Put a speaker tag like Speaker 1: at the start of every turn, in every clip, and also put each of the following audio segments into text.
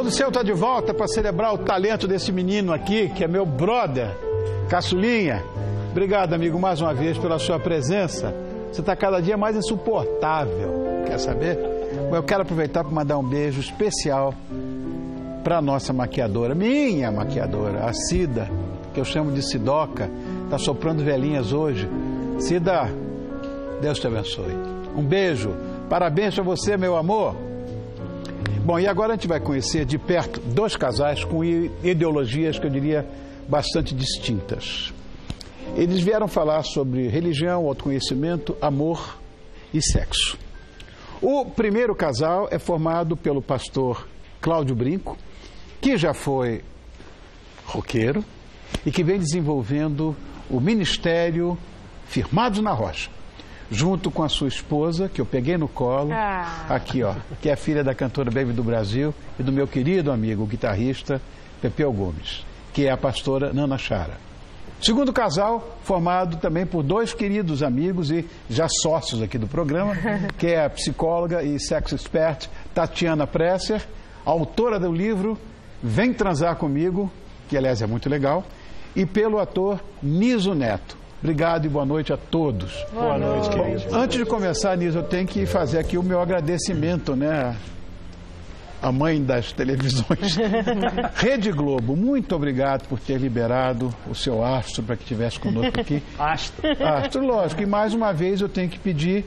Speaker 1: Som do Céu está de volta para celebrar o talento desse menino aqui, que é meu brother, Caçulinha. Obrigado, amigo, mais uma vez pela sua presença. Você está cada dia mais insuportável, quer saber? Eu quero aproveitar para mandar um beijo especial para a nossa maquiadora, minha maquiadora, a Cida, que eu chamo de Sidoca, está soprando velhinhas hoje. Cida, Deus te abençoe. Um beijo, parabéns para você, meu amor. Bom, e agora a gente vai conhecer de perto dois casais com ideologias que eu diria bastante distintas. Eles vieram falar sobre religião, autoconhecimento, amor e sexo. O primeiro casal é formado pelo pastor Cláudio Brinco, que já foi roqueiro e que vem desenvolvendo o ministério Firmados na Rocha, junto com a sua esposa, que eu peguei no colo, aqui ó, que é a filha da cantora Baby do Brasil e do meu querido amigo, o guitarrista Pepeu Gomes, que é a pastora Nana Chara. Segundo casal, formado também por dois queridos amigos e já sócios aqui do programa, que é a psicóloga e sex expert Tatiana Presser, autora do livro Vem Transar Comigo, que aliás é muito legal, e pelo ator Niso Neto. Obrigado e boa noite a todos.
Speaker 2: Boa noite, querido.
Speaker 1: Antes de começar, Niso, eu tenho que fazer aqui o meu agradecimento, né? A mãe das televisões. Rede Globo, muito obrigado por ter liberado o seu astro para que estivesse conosco aqui.
Speaker 2: Astro.
Speaker 1: Astro, lógico. E mais uma vez eu tenho que pedir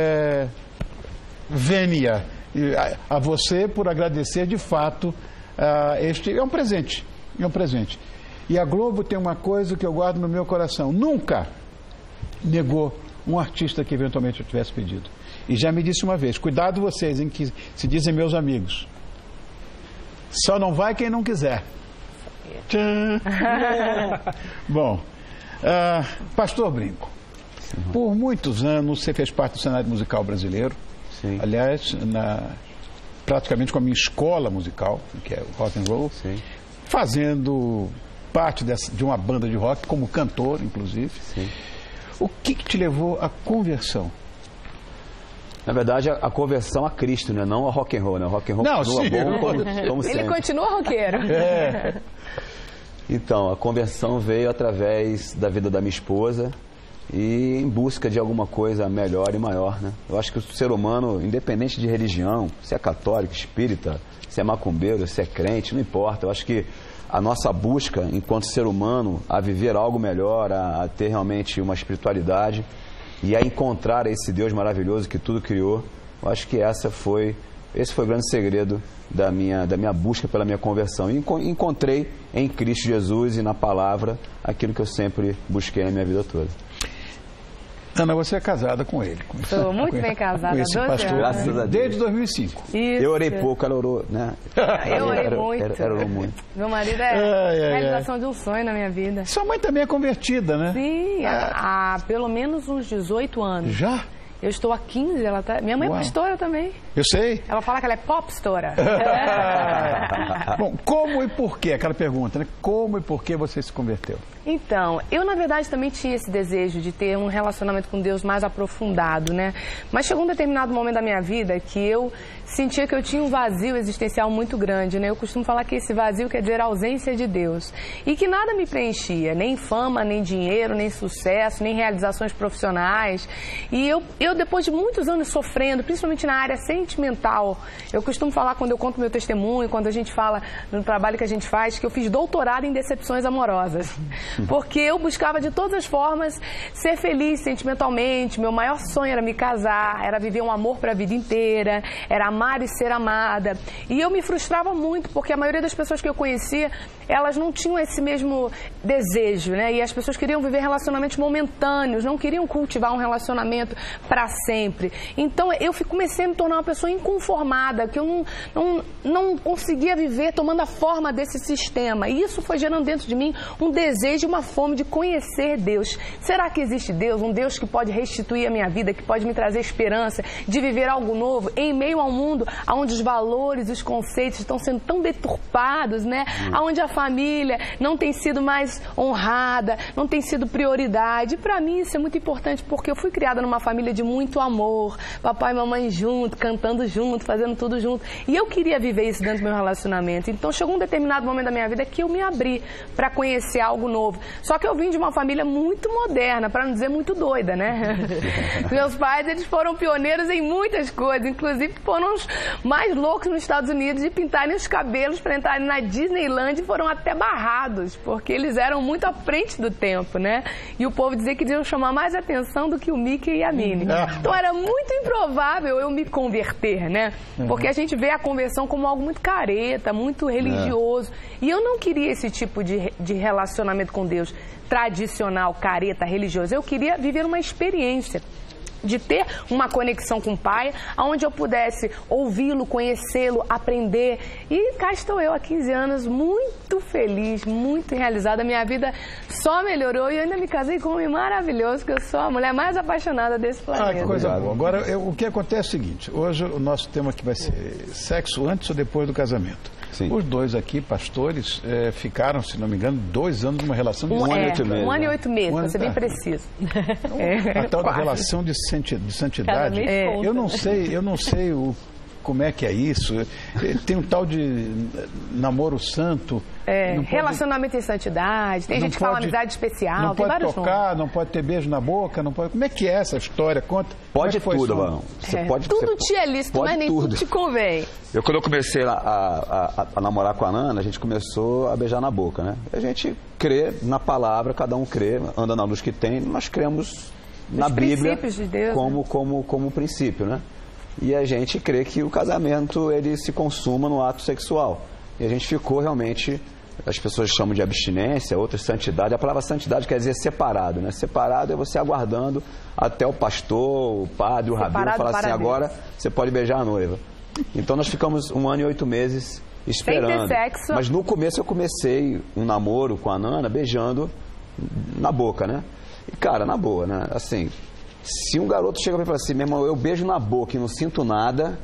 Speaker 1: vênia a você por agradecer de fato. Este é um presente. É um presente. E a Globo tem uma coisa que eu guardo no meu coração. Nunca negou um artista que eventualmente eu tivesse pedido. E já me disse uma vez, cuidado vocês, em que se dizem meus amigos. Só não vai quem não quiser. Bom, Pastor Brinco, por muitos anos você fez parte do cenário musical brasileiro.
Speaker 3: Sim.
Speaker 1: Aliás, praticamente com a minha escola musical, que é o rock and roll,
Speaker 3: Sim.
Speaker 1: fazendo parte de uma banda de rock, como cantor, inclusive.
Speaker 3: Sim.
Speaker 1: O que te levou à conversão?
Speaker 3: Na verdade, a conversão a Cristo, né? Não a rock and roll, né? O rock and roll
Speaker 1: Não,
Speaker 3: continua
Speaker 1: sim.
Speaker 3: bom como sempre.
Speaker 4: Ele continua roqueiro.
Speaker 3: Então, a conversão veio através da vida da minha esposa e em busca de alguma coisa melhor e maior, né? Eu acho que o ser humano, independente de religião, se é católico, espírita, se é macumbeiro, se é crente, não importa. Eu acho que a nossa busca, enquanto ser humano, a viver algo melhor, a ter realmente uma espiritualidade e a encontrar esse Deus maravilhoso que tudo criou, eu acho que esse foi o grande segredo da minha busca pela minha conversão. E encontrei em Cristo Jesus e na palavra aquilo que eu sempre busquei na minha vida toda.
Speaker 1: Ana, você é casada com ele.
Speaker 4: Estou muito bem casada,
Speaker 1: com esse
Speaker 4: 12
Speaker 1: pastor,
Speaker 4: anos.
Speaker 3: Graças a Deus.
Speaker 1: Desde 2005.
Speaker 4: Isso.
Speaker 3: Eu orei pouco, ela orou, né?
Speaker 4: Eu orei muito.
Speaker 3: Ela orou muito.
Speaker 4: Meu marido é a realização de um sonho na minha vida.
Speaker 1: Sua mãe também é convertida, né?
Speaker 4: Sim, há pelo menos uns 18 anos.
Speaker 1: Já?
Speaker 4: Eu estou há 15, ela tá... Minha mãe é pastora também.
Speaker 1: Eu sei.
Speaker 4: Ela fala que ela é popstora.
Speaker 1: Bom, como e por quê? Aquela pergunta, né? Como e por que você se converteu?
Speaker 4: Então, eu na verdade também tinha esse desejo de ter um relacionamento com Deus mais aprofundado, né? Mas chegou um determinado momento da minha vida que eu sentia que eu tinha um vazio existencial muito grande, né? Eu costumo falar que esse vazio quer dizer ausência de Deus. E que nada me preenchia, nem fama, nem dinheiro, nem sucesso, nem realizações profissionais. E eu depois de muitos anos sofrendo, principalmente na área sentimental, eu costumo falar quando eu conto meu testemunho, quando a gente fala no trabalho que a gente faz, que eu fiz doutorado em decepções amorosas. Porque eu buscava de todas as formas ser feliz sentimentalmente. Meu maior sonho era me casar, era viver um amor para a vida inteira, era amar e ser amada. E eu me frustrava muito, porque a maioria das pessoas que eu conhecia, elas não tinham esse mesmo desejo, né? E as pessoas queriam viver relacionamentos momentâneos, não queriam cultivar um relacionamento para sempre. Então eu comecei a me tornar uma pessoa inconformada, que eu não conseguia viver tomando a forma desse sistema. E isso foi gerando dentro de mim um desejo, uma fome de conhecer Deus. Será que existe Deus? Um Deus que pode restituir a minha vida, que pode me trazer esperança de viver algo novo em meio a um mundo onde os valores, os conceitos estão sendo tão deturpados, né? Onde a família não tem sido mais honrada, não tem sido prioridade. Para mim isso é muito importante, porque eu fui criada numa família de muito amor, papai e mamãe junto, cantando junto, fazendo tudo junto. E eu queria viver isso dentro do meu relacionamento. Então chegou um determinado momento da minha vida que eu me abri para conhecer algo novo. Só que eu vim de uma família muito moderna, para não dizer muito doida, né? Meus pais, eles foram pioneiros em muitas coisas, inclusive foram os mais loucos nos Estados Unidos de pintarem os cabelos para entrarem na Disneyland e foram até barrados, porque eles eram muito à frente do tempo, né? E o povo dizia que deviam chamar mais atenção do que o Mickey e a Minnie. Então era muito improvável eu me converter, né? Porque a gente vê a conversão como algo muito careta, muito religioso. E eu não queria esse tipo de relacionamento com Deus tradicional, careta, religioso. Eu queria viver uma experiência de ter uma conexão com o Pai, onde eu pudesse ouvi-lo, conhecê-lo, aprender. E cá estou eu, há 15 anos, muito feliz, muito realizada. Minha vida só melhorou e eu ainda me casei com um homem maravilhoso, que eu sou a mulher mais apaixonada desse planeta.
Speaker 1: Que coisa boa. Agora, o que acontece é o seguinte, hoje o nosso tema aqui vai ser sexo antes ou depois do casamento. Sim. Os dois aqui, pastores, ficaram, se não me engano, 2 anos numa relação de 1 ano e 8 meses.
Speaker 4: 1 ano e 8 meses, para ser bem preciso.
Speaker 1: A tal da relação de santidade. Eu não sei como é que é isso. Tem um tal de namoro santo.
Speaker 4: Relacionamento em santidade. Tem gente que fala amizade especial.
Speaker 1: Não pode tocar, não pode ter beijo na boca, não pode. Como é que é essa história? Conta.
Speaker 3: Pode tudo, mano.
Speaker 4: Tudo te é lícito, mas nem tudo te convém.
Speaker 3: Quando eu comecei a namorar com a Nana, a gente começou a beijar na boca, né? A gente crê na palavra, cada um crê, anda na luz que tem, nós cremos na Bíblia
Speaker 4: de Deus,
Speaker 3: como princípio, né? E a gente crê que o casamento, ele se consuma no ato sexual. E a gente ficou realmente, as pessoas chamam de abstinência, outras santidade. A palavra santidade quer dizer separado, né? Separado é você aguardando até o pastor, o padre, o rabino falar assim, agora você pode beijar a noiva. Então nós ficamos 1 ano e 8 meses esperando.
Speaker 4: Sem ter sexo.
Speaker 3: Mas no começo eu comecei um namoro com a Nana beijando na boca, né? E cara, na boa, né? Assim, se um garoto chega pra mim e fala assim, meu irmão, eu beijo na boca e não sinto nada,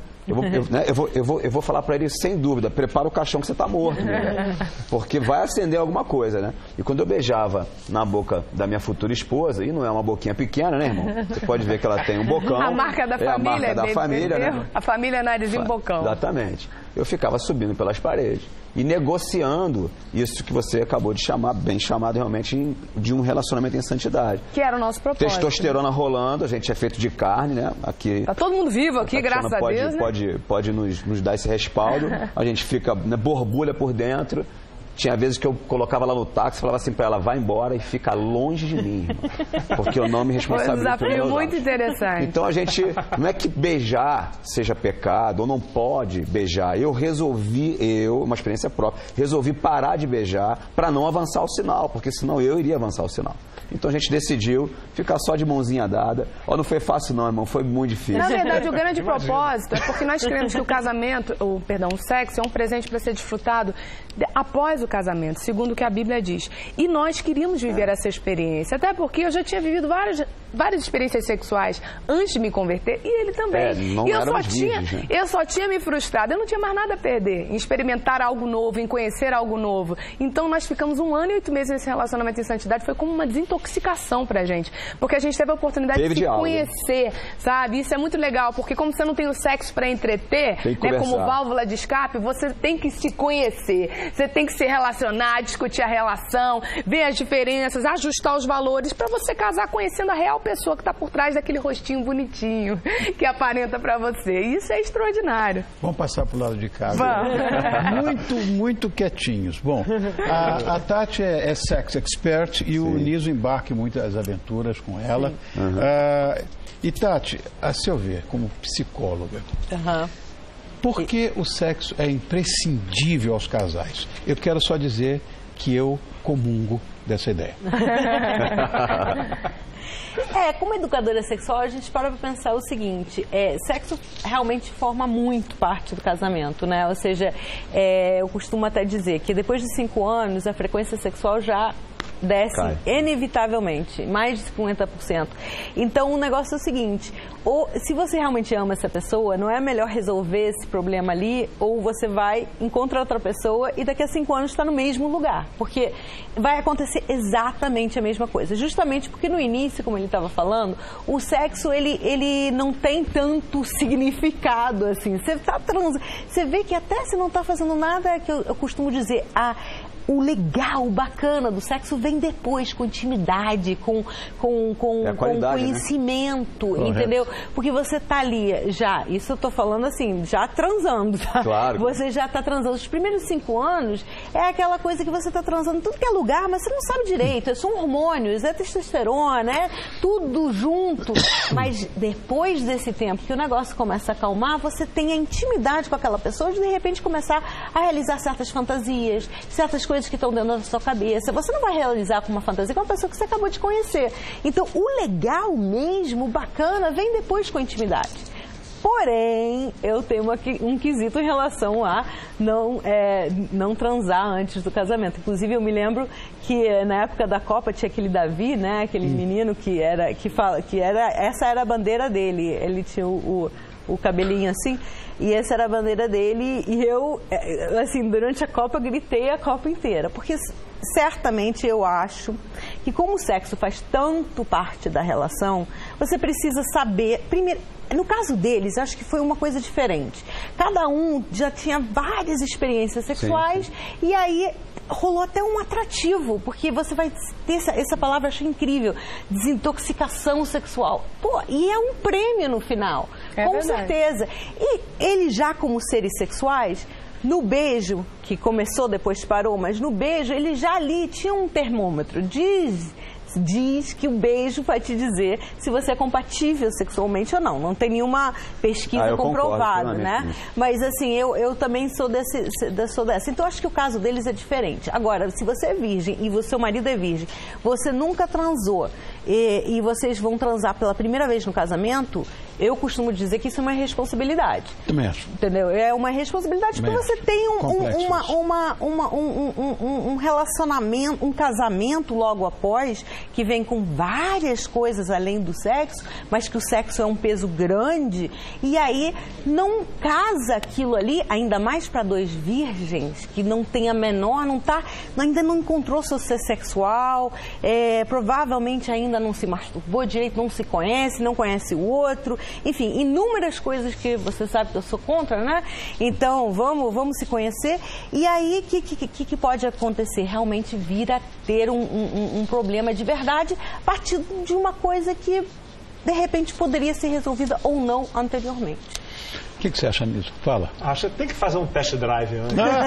Speaker 3: eu vou falar pra ele sem dúvida, prepara o caixão que você tá morto, né? Porque vai acender alguma coisa, né? E quando eu beijava na boca da minha futura esposa, e não é uma boquinha pequena, né, irmão? Você pode ver que ela tem um bocão.
Speaker 4: A marca da família.
Speaker 3: A marca da família, né?
Speaker 4: A família narizinho bocão.
Speaker 3: Exatamente. Eu ficava subindo pelas paredes e negociando isso que você acabou de chamar, bem chamado realmente, de um relacionamento em santidade. Que
Speaker 4: era o nosso propósito.
Speaker 3: Testosterona rolando, a gente é feito de carne, né? Aqui,
Speaker 4: tá todo mundo vivo aqui, graças a Deus, né?
Speaker 3: Pode nos dar esse respaldo. A gente fica, né, borbulha por dentro. Tinha vezes que eu colocava lá no táxi e falava assim pra ela, vai embora e fica longe de mim, irmão, porque eu não me responsabilizo.
Speaker 4: Foi um desafio muito interessante.
Speaker 3: Então a gente, não é que beijar seja pecado, ou não pode beijar. Eu resolvi, uma experiência própria, resolvi parar de beijar para não avançar o sinal, porque senão eu iria avançar o sinal. Então a gente decidiu ficar só de mãozinha dada. Não foi fácil não, irmão, foi muito difícil.
Speaker 4: Na verdade, o grande propósito é porque nós cremos que o sexo é um presente para ser desfrutado após o casamento, segundo o que a Bíblia diz. E nós queríamos viver essa experiência, até porque eu já tinha vivido várias experiências sexuais antes de me converter, e ele também. Eu só tinha me frustrado, eu não tinha mais nada a perder em experimentar algo novo, em conhecer algo novo. Então nós ficamos 1 ano e 8 meses nesse relacionamento em santidade, foi como uma desintoxicação pra gente, porque a gente teve a oportunidade de se conhecer, sabe? Isso é muito legal, porque como você não tem o sexo pra entreter, né, como válvula de escape, você tem que se conhecer, você tem que se relacionar, discutir a relação, ver as diferenças, ajustar os valores pra você casar conhecendo a real pessoa que está por trás daquele rostinho bonitinho que aparenta para você. Isso é extraordinário.
Speaker 1: Vamos passar para o lado de cá. Muito quietinhos. Bom, a Tati é sex expert e o Niso embarca em muitas aventuras com ela. E Tati, a seu ver, como psicóloga, por que o sexo é imprescindível aos casais? Eu quero só dizer que eu comungo dessa ideia.
Speaker 2: Como educadora sexual, a gente para pensar o seguinte, sexo realmente forma muito parte do casamento, né? Ou seja, eu costumo até dizer que depois de 5 anos, a frequência sexual já desce inevitavelmente, mais de 50%. Então, o negócio é o seguinte, ou se você realmente ama essa pessoa, não é melhor resolver esse problema ali, ou você vai, encontra outra pessoa e daqui a 5 anos está no mesmo lugar, porque vai acontecer exatamente a mesma coisa, justamente porque no início, como ele estava falando, o sexo, ele não tem tanto significado, assim, você tá você vê que até se não está fazendo nada, é que eu costumo dizer, o legal, o bacana do sexo vem depois, com intimidade, com conhecimento, né? Entendeu? Porque você tá ali já, isso eu tô falando assim, já transando, tá?
Speaker 3: Claro.
Speaker 2: Você já tá transando. Os primeiros 5 anos é aquela coisa que você tá transando em tudo que é lugar, mas você não sabe direito, são hormônios, é testosterona, é tudo junto. Mas depois desse tempo que o negócio começa a acalmar, você tem a intimidade com aquela pessoa de repente começar a realizar certas fantasias, certas coisas que estão dentro da sua cabeça. Você não vai realizar com uma fantasia com uma pessoa que você acabou de conhecer. Então, o legal mesmo, o bacana, vem depois com a intimidade. Porém, eu tenho um quesito em relação a não transar antes do casamento. Inclusive, eu me lembro que na época da Copa tinha aquele Davi, né? Aquele menino essa era a bandeira dele. Ele tinha o cabelinho assim, e essa era a bandeira dele, e eu, assim, durante a Copa, eu gritei a Copa inteira, porque certamente eu acho que como o sexo faz tanto parte da relação, você precisa saber, primeiro, no caso deles, acho que foi uma coisa diferente. Cada um já tinha várias experiências sexuais, e aí rolou até um atrativo, porque você vai ter essa palavra, eu achei incrível, desintoxicação sexual. Pô, e é um prêmio no final, com certeza. E eles já como seres sexuais, no beijo, que começou, depois parou, mas no beijo, eles já ali tinham um termômetro, diz que o beijo vai te dizer se você é compatível sexualmente ou não. Não tem nenhuma pesquisa comprovada, né? Mas assim, eu também sou dessa. Então, acho que o caso deles é diferente. Agora, se você é virgem e o seu marido é virgem, você nunca transou e vocês vão transar pela primeira vez no casamento, eu costumo dizer que isso é uma responsabilidade.
Speaker 1: Também acho.
Speaker 2: Entendeu? É uma responsabilidade porque você tem um relacionamento, um casamento logo após, que vem com várias coisas além do sexo, mas que o sexo é um peso grande, e aí não casa aquilo ali, ainda mais para 2 virgens, que não tem a menor, ainda não encontrou seu ser sexual, provavelmente ainda não se masturbou direito, não se conhece, não conhece o outro, enfim, inúmeras coisas que você sabe que eu sou contra, né? Então, vamos se conhecer, e aí, o que pode acontecer? Realmente vir a ter um problema de verdade, a partir de uma coisa que, de repente, poderia ser resolvida ou não anteriormente.
Speaker 1: O que você acha nisso? Fala.
Speaker 5: Acho que tem que fazer um test drive antes. Como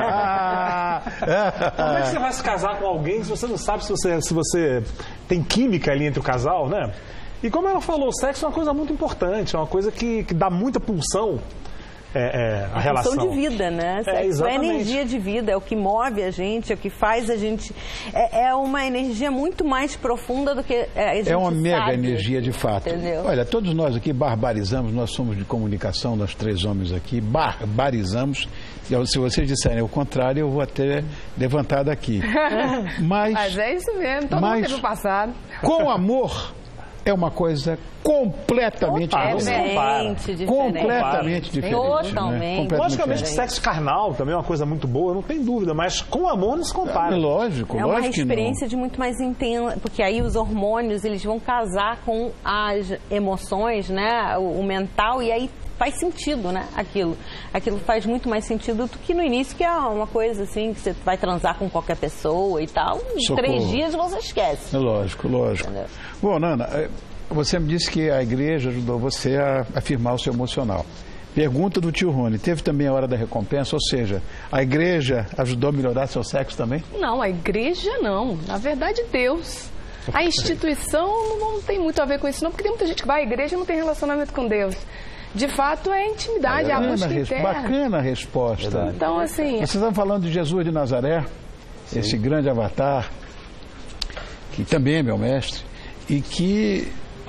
Speaker 5: é que você vai se casar com alguém se você não sabe se você tem química ali entre o casal, né? E como ela falou, o sexo é uma coisa muito importante, é uma coisa que dá muita pulsão. A relação
Speaker 2: de vida, né? Sexo é energia de vida, é o que move a gente, é o que faz a gente. É uma energia muito mais profunda do que a gente
Speaker 1: É uma mega
Speaker 2: sabe,
Speaker 1: energia de fato.
Speaker 2: Entendeu?
Speaker 1: Olha, todos nós aqui barbarizamos, nós somos de comunicação, nós 3 homens aqui, barbarizamos. Se vocês disserem o contrário, eu vou até levantar daqui. Mas
Speaker 4: é isso mesmo, todo mundo teve o passado.
Speaker 1: Com amor. É uma coisa completamente
Speaker 2: diferente.
Speaker 1: Completamente diferente.
Speaker 2: Totalmente.
Speaker 1: Né?
Speaker 5: Logicamente que sexo carnal também é uma coisa muito boa, não tem dúvida, mas com amor não se compara.
Speaker 1: Lógico,
Speaker 2: é uma experiência de muito mais intensa, porque aí os hormônios, eles vão casar com as emoções, né? O mental, e aí faz sentido, né? Aquilo faz muito mais sentido do que no início, que é uma coisa assim, que você vai transar com qualquer pessoa e tal. Em 3 dias você esquece.
Speaker 1: Lógico. Entendeu? Bom, Nana, você me disse que a igreja ajudou você a afirmar o seu emocional. Pergunta do tio Rony, teve também a hora da recompensa? Ou seja, a igreja ajudou a melhorar seu sexo também?
Speaker 4: Não, a igreja não. Na verdade, Deus. A instituição não tem muito a ver com isso não, porque tem muita gente que vai à igreja e não tem relacionamento com Deus. De fato, é a intimidade, a busca interna.
Speaker 1: Bacana a resposta.
Speaker 4: Então, assim...
Speaker 1: Vocês estão falando de Jesus de Nazaré, esse grande avatar, que também é meu mestre, e que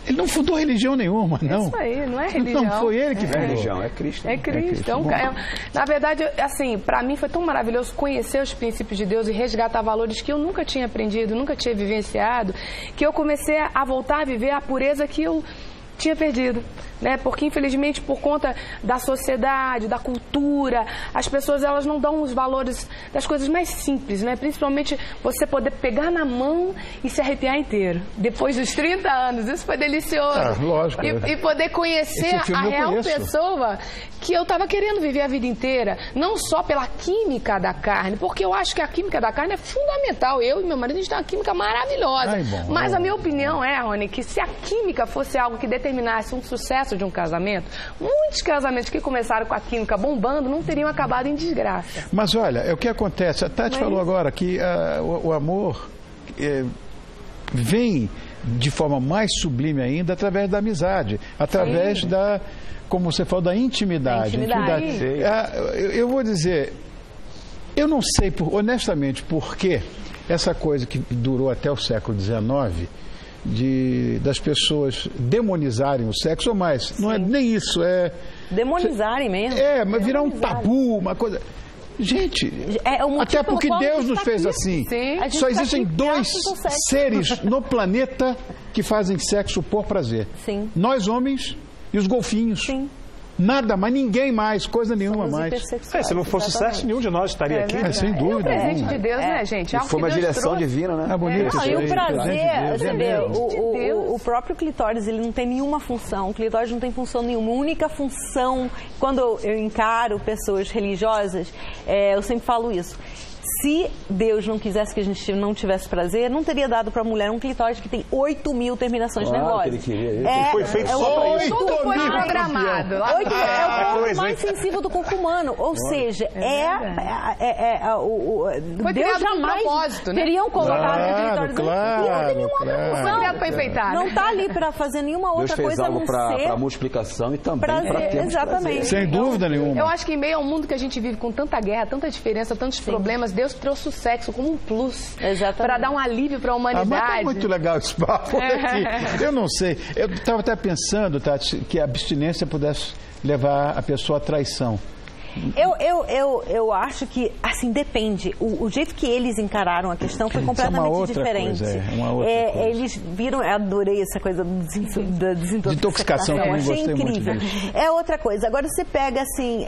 Speaker 1: Ele não fundou religião nenhuma, não.
Speaker 4: Isso aí, não é religião.
Speaker 1: Não, foi ele que
Speaker 3: Não é
Speaker 1: fundou.
Speaker 3: religião, é Cristo.
Speaker 4: É Cristo. Então, na verdade, assim, para mim foi tão maravilhoso conhecer os princípios de Deus e resgatar valores que eu nunca tinha aprendido, nunca tinha vivenciado, que eu comecei a voltar a viver a pureza que eu tinha perdido, né? Porque infelizmente por conta da sociedade, da cultura, as pessoas elas não dão os valores das coisas mais simples, né? Principalmente você poder pegar na mão e se arrepiar inteiro. Depois dos 30 anos, isso foi delicioso.
Speaker 1: Lógico.
Speaker 4: E poder conhecer a real pessoa que eu estava querendo viver a vida inteira, não só pela química da carne, porque eu acho que a química da carne é fundamental. Eu e meu marido a gente tem uma química maravilhosa. Mas a minha opinião é, Rony, que se a química fosse algo que determinasse um sucesso de um casamento, muitos casamentos que começaram com a química bombando não teriam acabado em desgraça.
Speaker 1: Mas olha, o que acontece? A Tati falou agora que o amor vem de forma mais sublime ainda através da amizade, através da, como você falou, da intimidade. Eu vou dizer, eu não sei, honestamente, por que essa coisa que durou até o século XIX, das pessoas demonizarem o sexo, ou mais, não é nem isso, é...
Speaker 2: Demonizarem mesmo.
Speaker 1: Mas virar um tabu, uma coisa... Gente, até porque Deus nos fez assim. Só existem 2 seres no planeta que fazem sexo por prazer.
Speaker 2: Sim.
Speaker 1: Nós, homens, e os golfinhos.
Speaker 2: Sim.
Speaker 1: Nada mais, ninguém mais, coisa nenhuma mais.
Speaker 5: Se não fosse sexo, nenhum de nós estaria aqui.
Speaker 1: Sem dúvida.
Speaker 4: É um presente de Deus, né, gente? Algo
Speaker 3: Foi uma direção divina, né?
Speaker 1: Bonito.
Speaker 2: E o prazer, você vê, o próprio clitóris, ele não tem nenhuma função. O clitóris não tem função nenhuma. A única função, quando eu encaro pessoas religiosas, eu sempre falo isso. Se Deus não quisesse que a gente não tivesse prazer, não teria dado para a mulher um clitóris que tem 8.000 terminações nervosas.
Speaker 3: Ele queria isso.
Speaker 5: Ele foi feito só para isso.
Speaker 4: Tudo foi programado.
Speaker 2: É o corpo mais sensível do corpo humano. Ou seja,
Speaker 4: foi
Speaker 2: Deus jamais
Speaker 4: propósito, né?
Speaker 2: teriam colocado o clitóris.
Speaker 1: Claro,
Speaker 2: não tem nenhuma outra função.
Speaker 4: Criado para enfeitar.
Speaker 2: Não está ali para fazer nenhuma outra
Speaker 3: Deus fez
Speaker 2: coisa a
Speaker 3: algo
Speaker 2: não
Speaker 3: para
Speaker 2: ser
Speaker 3: multiplicação e também para
Speaker 2: prazer.
Speaker 3: termos
Speaker 2: Exatamente.
Speaker 1: Sem dúvida nenhuma.
Speaker 4: Eu acho que em meio ao mundo que a gente vive com tanta guerra, tanta diferença, tantos problemas, Deus trouxe o sexo como um plus. Para dar um alívio para a humanidade.
Speaker 1: Mas tá muito legal esse papo aqui. Eu não sei. Eu estava até pensando, Tati, que a abstinência pudesse levar a pessoa à traição.
Speaker 2: Eu acho que, assim, depende. O jeito que eles encararam a questão foi completamente diferente.
Speaker 1: Uma outra coisa.
Speaker 2: Eles viram, eu adorei essa coisa da desintoxicação.
Speaker 1: Eu
Speaker 2: achei incrível. É outra coisa. Agora você pega, assim,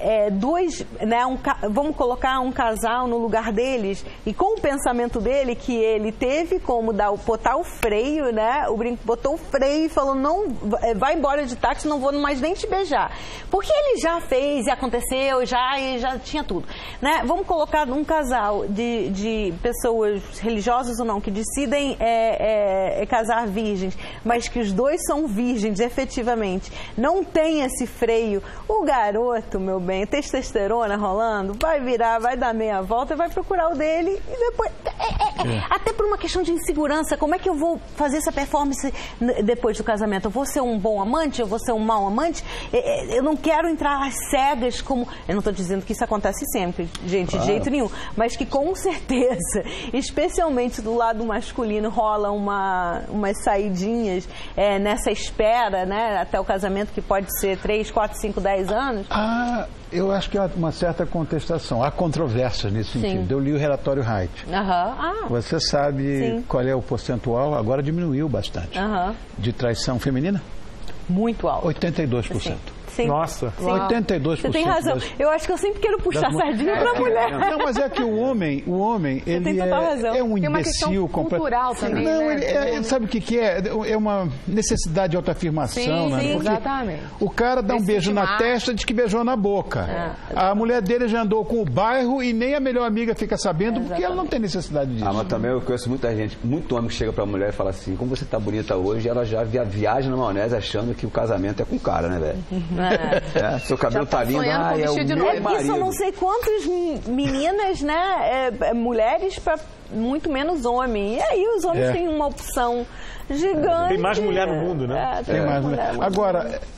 Speaker 2: vamos colocar um casal no lugar deles e com o pensamento dele que ele teve como botar o freio, né? O Brinco botou o freio e falou, não, vai embora de táxi, não vou mais nem te beijar. Porque ele já fez e aconteceu, já tinha tudo, né? Vamos colocar um casal de pessoas religiosas ou não, que decidem casar virgens, mas que os dois são virgens, efetivamente. Não tem esse freio. O garoto, meu bem, testosterona rolando, vai virar, vai dar meia volta, vai procurar o dele e depois... Até por uma questão de insegurança, como é que eu vou fazer essa performance depois do casamento? Eu vou ser um bom amante? Eu vou ser um mau amante? Eu não quero entrar às cegas como... Eu não estou dizendo que isso acontece sempre, gente, de jeito nenhum, mas que com certeza, especialmente do lado masculino, rola umas saidinhas nessa espera, né, até o casamento, que pode ser 3, 4, 5, 10 anos.
Speaker 1: Eu acho que há uma certa contestação, há controvérsias nesse sentido. Eu li o relatório Haidt. Você sabe qual é o percentual? Agora diminuiu bastante. De traição feminina?
Speaker 2: Muito alto.
Speaker 1: 82%.
Speaker 2: Sim.
Speaker 5: Nossa.
Speaker 2: Sim.
Speaker 1: 82%.
Speaker 2: Você tem razão. Eu acho que eu sempre quero puxar a sardinha para a mulher.
Speaker 1: Não, mas é que o homem ele é um imbecil
Speaker 4: cultural também.
Speaker 1: Não,
Speaker 4: né?
Speaker 1: sabe o que é? É uma necessidade de autoafirmação, né?
Speaker 4: Sim, exatamente.
Speaker 1: O cara dá um beijo na testa e diz que beijou na boca. A mulher dele já andou com o bairro e nem a melhor amiga fica sabendo, porque ela não tem necessidade disso.
Speaker 3: Mas também eu conheço muita gente, muito homem que chega pra mulher e fala assim, como você tá bonita hoje, ela já viaja na maionese achando que o casamento é com o cara, né, velho? Seu cabelo tá lindo, é o meu marido.
Speaker 2: Isso eu não sei quantas meninas, né, mulheres para muito menos homem. E aí os homens têm uma opção gigante.
Speaker 5: Tem mais mulher no mundo, né?
Speaker 1: Tem mais mulher. Agora,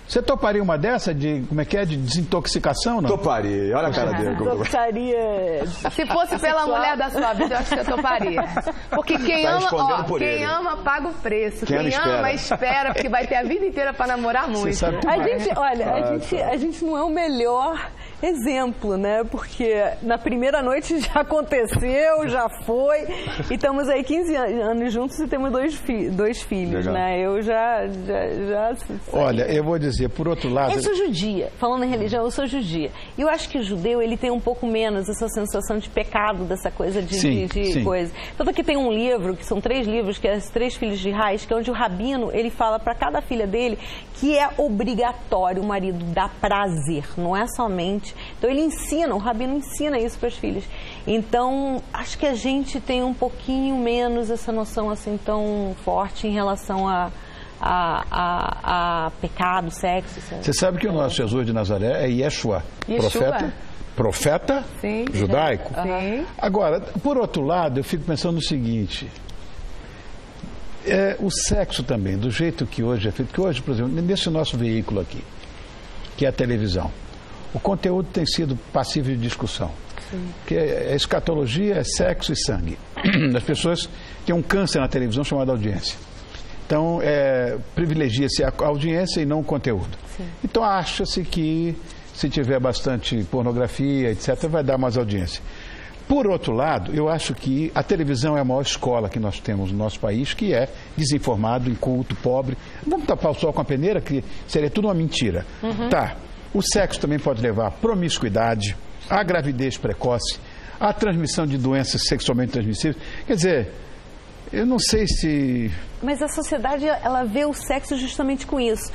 Speaker 1: Você toparia uma dessa de, como é que é, de desintoxicação, não?
Speaker 3: Toparia. Olha a cara dele.
Speaker 2: Toparia.
Speaker 4: Se fosse pela mulher da sua vida, eu acho que eu toparia. Porque quem ama paga o preço. Quem ama espera, porque vai ter a vida inteira para namorar muito.
Speaker 2: A gente não é o melhor exemplo, né? Porque na primeira noite já aconteceu, já foi. E estamos aí 15 anos juntos e temos dois filhos, legal, né? Eu já
Speaker 1: Olha, eu vou dizer, por outro lado...
Speaker 2: Eu sou judia. Falando em religião, eu sou judia. E eu acho que o judeu, ele tem um pouco menos essa sensação de pecado, dessa coisa de coisa. Tanto que tem um livro, que são 3 livros, que é As 3 Filhas de Reis, que é onde o rabino, ele fala para cada filha dele que é obrigatório o marido dar prazer, não é somente... Então ele ensina, o rabino ensina isso para as filhas. Então, acho que a gente tem um pouquinho menos essa noção assim tão forte em relação a pecado, sexo.
Speaker 1: Você sabe que o nosso Jesus de Nazaré é Yeshua. Profeta sim, judaico.
Speaker 2: Sim.
Speaker 1: Agora, por outro lado, eu fico pensando no seguinte... o sexo também, do jeito que hoje é feito, que hoje, por exemplo, nesse nosso veículo aqui, que é a televisão, o conteúdo tem sido passível de discussão. Sim. Que é escatologia, é sexo e sangue. As pessoas têm um câncer na televisão chamado audiência. Então, privilegia-se a audiência e não o conteúdo. Sim. Então, acha-se que se tiver bastante pornografia, etc., vai dar mais audiência. Por outro lado, eu acho que a televisão é a maior escola que nós temos no nosso país, que é desinformado, inculto, pobre. Vamos tapar o sol com a peneira, que seria tudo uma mentira. Uhum. Tá. O sexo também pode levar à promiscuidade, à gravidez precoce, à transmissão de doenças sexualmente transmissíveis. Quer dizer, eu não sei se...
Speaker 2: Mas a sociedade, ela vê o sexo justamente com isso.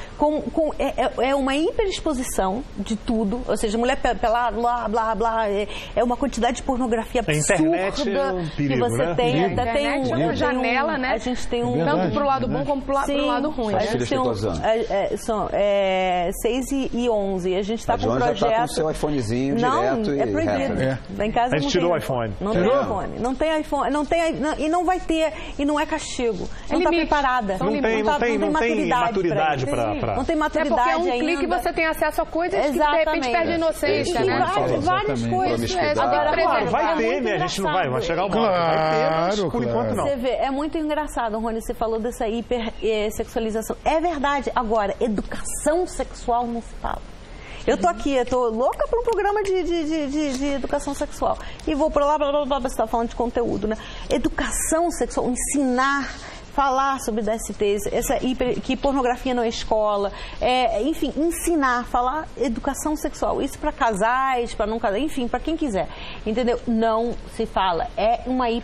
Speaker 2: É uma hiperexposição de tudo. Ou seja, mulher pelada, blá, blá, blá. É uma quantidade de pornografia absurda.
Speaker 5: A internet é um perigo,
Speaker 2: que você
Speaker 5: né?
Speaker 2: tem.
Speaker 4: A internet é uma janela, né?
Speaker 2: A gente tem um...
Speaker 4: Tanto pro lado bom como pro lado ruim.
Speaker 3: As filhas têm quantos anos?
Speaker 2: São 6 e 11. A gente está com um projeto...
Speaker 3: já está com o seu iPhonezinho direto e...
Speaker 2: é proibido. Lá em casa
Speaker 5: a gente tirou o iPhone.
Speaker 2: Não tem iPhone. Não tem iPhone. E não vai ter. E não é castigo. Não está preparada.
Speaker 5: Não tem maturidade para...
Speaker 2: Não tem maturidade
Speaker 4: porque é um
Speaker 2: ainda.
Speaker 4: clique você tem acesso a coisas que de repente perde a inocência, né?
Speaker 2: Várias coisas.
Speaker 5: Agora, claro, vai ter, né? A gente não vai chegar ao momento. Vai ter, mas por enquanto não.
Speaker 2: Você vê, é muito engraçado, Rony, você falou dessa hipersexualização. É verdade. Agora, educação sexual não se fala. Eu tô aqui, eu tô louca para um programa de educação sexual. E vou para lá, blá, blá, blá, você tá falando de conteúdo, né? Educação sexual, ensinar, falar sobre DSTs, que pornografia não é escola, enfim, ensinar, falar educação sexual. Isso para casais, para não casar, enfim, para quem quiser. Entendeu? Não se fala. É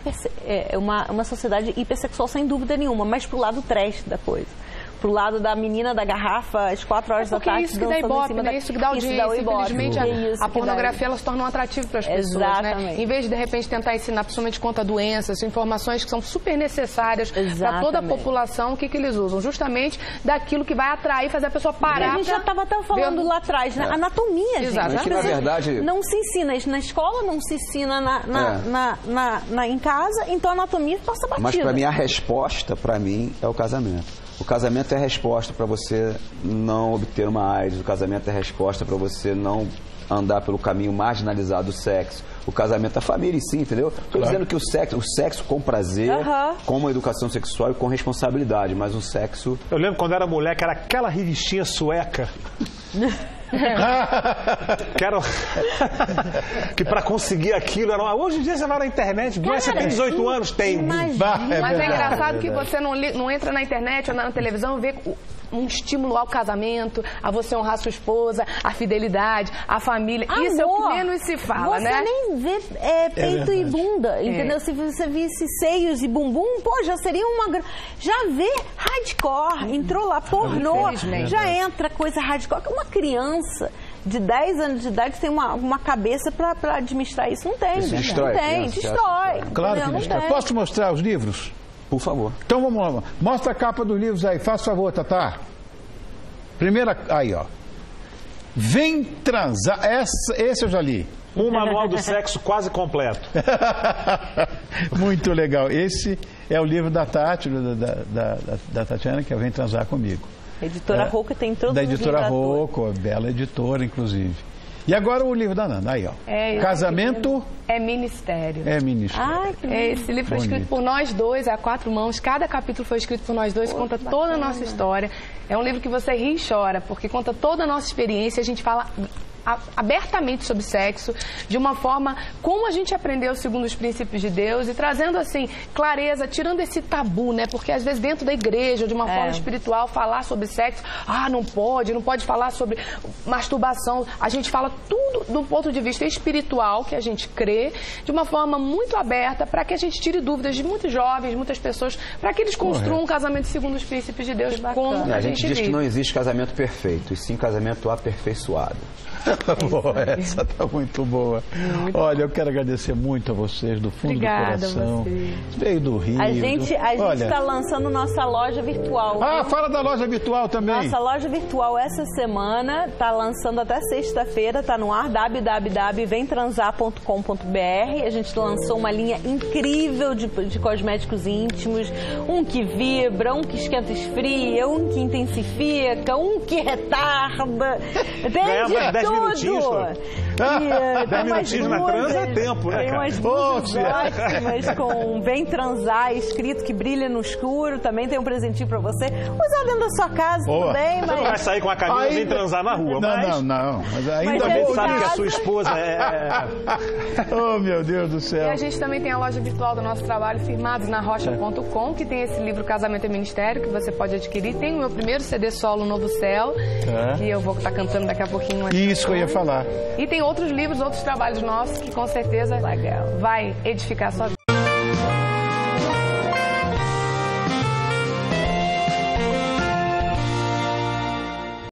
Speaker 2: uma sociedade hipersexual, sem dúvida nenhuma, mas pro lado trash da coisa. Pro lado da menina da garrafa às 4 horas da tarde.
Speaker 4: Isso que dá ibope, né? Isso que dá audiência. Infelizmente, a pornografia, ela se torna um atrativo para as pessoas, né? Em vez de repente, tentar ensinar, principalmente quanto a doenças, informações que são super necessárias para toda a população, o que eles usam? Justamente daquilo que vai atrair, fazer a pessoa parar.
Speaker 2: A gente já estava até falando lá atrás, né? Anatomia, gente.
Speaker 3: Exatamente. Que, na verdade...
Speaker 2: Não se ensina isso na escola, não se ensina em casa, então a anatomia passa batida.
Speaker 3: Mas para mim, a resposta, para mim, é o casamento. O casamento é a resposta para você não obter uma AIDS. O casamento é a resposta para você não andar pelo caminho marginalizado do sexo. O casamento é a família em si, entendeu? Estou dizendo que o sexo com prazer, com uma educação sexual e com responsabilidade, mas o sexo...
Speaker 5: Eu lembro quando era mulher, que era aquela revistinha sueca... que para conseguir aquilo era hoje em dia você vai na internet, você tem 18 anos, tem.
Speaker 4: Mas é engraçado que você não entra na internet ou na televisão e vê um estímulo ao casamento, a você honrar sua esposa, a fidelidade, a família.
Speaker 2: Amor,
Speaker 4: isso é o que menos se fala,
Speaker 2: né? Você nem vê peito e bunda, entendeu? Se você visse seios e bumbum, pô, já seria uma... Já vê hardcore, entrou lá, pornô, já entra coisa hardcore. Uma criança de 10 anos de idade tem uma cabeça para administrar isso. Não tem,
Speaker 3: destrói.
Speaker 1: Claro que destrói. Posso te mostrar os livros?
Speaker 3: Por favor.
Speaker 1: Então vamos lá. Mostra a capa dos livros aí. Faz favor, Tatá. Primeira... Aí, ó. Vem transar. Esse eu já li.
Speaker 5: Um manual do sexo quase completo.
Speaker 1: Muito legal. Esse é o livro da Tati, da Tatiana, que é Vem Transar Comigo.
Speaker 2: Editora Rocco tem todos
Speaker 1: da
Speaker 2: os
Speaker 1: editora
Speaker 2: livros
Speaker 1: Rocco, bela editora, inclusive. E agora o livro da Nanda, aí, ó. Casamento
Speaker 4: é Ministério.
Speaker 1: É Ministério.
Speaker 2: Ai, que lindo.
Speaker 4: Esse livro foi escrito por nós dois, a 4 mãos. Cada capítulo foi escrito por nós dois, conta toda a nossa história. É um livro que você ri e chora, porque conta toda a nossa experiência. A gente fala abertamente sobre sexo, de uma forma como a gente aprendeu segundo os princípios de Deus e trazendo assim clareza, tirando esse tabu, né? Porque às vezes dentro da igreja, de uma forma espiritual, falar sobre sexo, não pode falar sobre masturbação. A gente fala tudo do ponto de vista espiritual, que a gente crê, de uma forma muito aberta, para que a gente tire dúvidas de muitos jovens, muitas pessoas, para que eles construam um casamento segundo os princípios de Deus, como
Speaker 3: a gente diz
Speaker 4: vive.
Speaker 3: Que não existe casamento perfeito, e sim casamento aperfeiçoado.
Speaker 1: Essa tá muito boa. Olha, eu quero agradecer muito a vocês do fundo
Speaker 4: Obrigada
Speaker 1: do coração.
Speaker 4: A você.
Speaker 1: Veio do Rio.
Speaker 2: A gente está lançando nossa loja virtual.
Speaker 1: Fala da loja virtual também.
Speaker 2: Nossa loja virtual essa semana está lançando até sexta-feira, está no ar, www.vemtransar.com.br. A gente lançou uma linha incrível de cosméticos íntimos, um que vibra, um que esquenta e esfria, um que intensifica, um que retarda. Tem de
Speaker 5: 10
Speaker 2: tudo.
Speaker 5: minutinhos, 10 minutinhos na transa é tempo, né,
Speaker 2: tem
Speaker 5: cara?
Speaker 2: umas blusas ótimas com Vem Transar escrito que brilha no escuro. Também tem um presentinho pra você. Usar dentro da sua casa, tudo bem,
Speaker 5: Você
Speaker 2: mas...
Speaker 5: não vai sair com a camisa Vem Transar na rua,
Speaker 1: Não. Mas ainda
Speaker 5: a gente
Speaker 2: em
Speaker 5: sabe que a
Speaker 2: casa-
Speaker 5: sua esposa
Speaker 1: Oh, meu Deus do
Speaker 4: E
Speaker 1: céu.
Speaker 4: a gente também tem a loja virtual do nosso trabalho, firmadosnarrocha.com, que tem esse livro Casamento e Ministério, que você pode adquirir. Tem o meu primeiro CD solo, Novo Céu, que eu vou estar cantando daqui a pouquinho.
Speaker 1: Isso que eu ia falar.
Speaker 4: E tem outros livros, outros trabalhos nossos, que com certeza vai edificar a sua vida.